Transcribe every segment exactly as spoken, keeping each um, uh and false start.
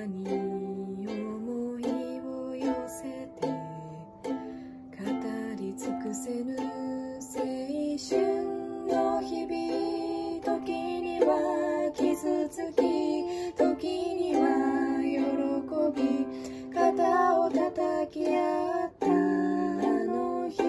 に思いを寄せて語り尽くせぬ青春の日々、時には傷つき、時には喜び、肩を叩き合ったあの日、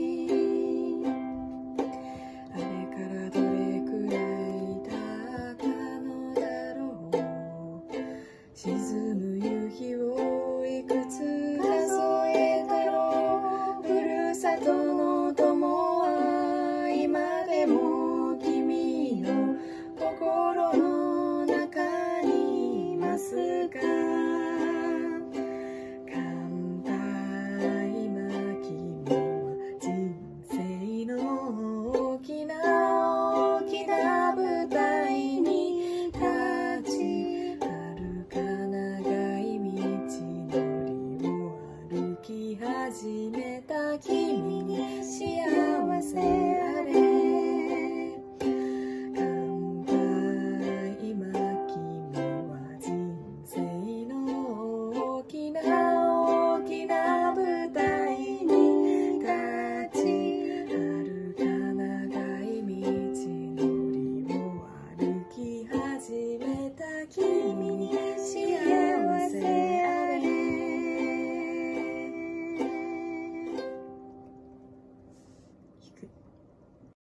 あれからどれくらい経ったのだろう。沈む夕日をいくつ数えたろう。ふるさとの友は今でも君の心の中にいますか。乾杯、今君は人生の大きな大きな舞台に立ち、遥か長い道のりを歩き始めた君に幸せあれ。乾杯、今君は人生の大きな大きな舞台に立ち、遥か長い道のりを歩き始めた君